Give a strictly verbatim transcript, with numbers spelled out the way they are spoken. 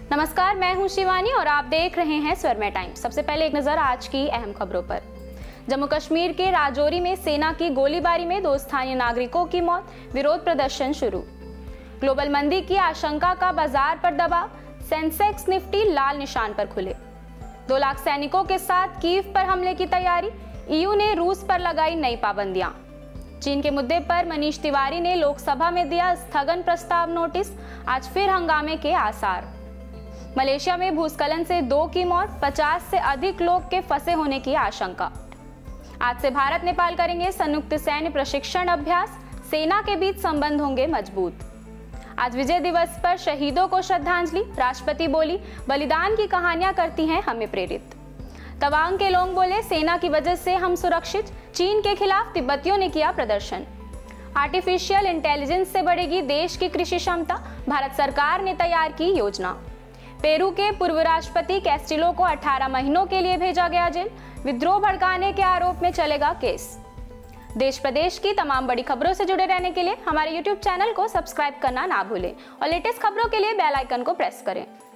नमस्कार, मैं हूं शिवानी और आप देख रहे हैं स्वर्मे टाइम्स। सबसे पहले एक नजर आज की अहम खबरों पर। जम्मू कश्मीर के राजौरी में सेना की गोलीबारी में दो स्थानीय नागरिकों की मौत, विरोध प्रदर्शन शुरू। ग्लोबल मंदी की आशंका का बाजार पर दबाव, सेंसेक्स निफ्टी लाल निशान पर खुले। दो लाख सैनिकों के साथ कीव पर हमले की तैयारी, ईयू ने रूस पर लगाई नई पाबंदियां। चीन के मुद्दे पर मनीष तिवारी ने लोकसभा में दिया स्थगन प्रस्ताव नोटिस, आज फिर हंगामे के आसार। मलेशिया में भूस्खलन से दो की मौत, पचास से अधिक लोग के फंसे होने की आशंका। आज से भारत नेपाल करेंगे संयुक्त सैन्य प्रशिक्षण अभ्यास, सेना के बीच संबंध होंगे मजबूत। आज विजय दिवस पर शहीदों को श्रद्धांजलि, राष्ट्रपति बोली बलिदान की कहानियां करती हैं हमें प्रेरित। तवांग के लोग बोले सेना की वजह से हम सुरक्षित, चीन के खिलाफ तिब्बतियों ने किया प्रदर्शन। आर्टिफिशियल इंटेलिजेंस से बढ़ेगी देश की कृषि क्षमता, भारत सरकार ने तैयार की योजना। पेरू के पूर्व राष्ट्रपति कैस्टिलो को अठारह महीनों के लिए भेजा गया जेल, विद्रोह भड़काने के आरोप में चलेगा केस। देश प्रदेश की तमाम बड़ी खबरों से जुड़े रहने के लिए हमारे यूट्यूब चैनल को सब्सक्राइब करना ना भूलें और लेटेस्ट खबरों के लिए बेल आइकन को प्रेस करें।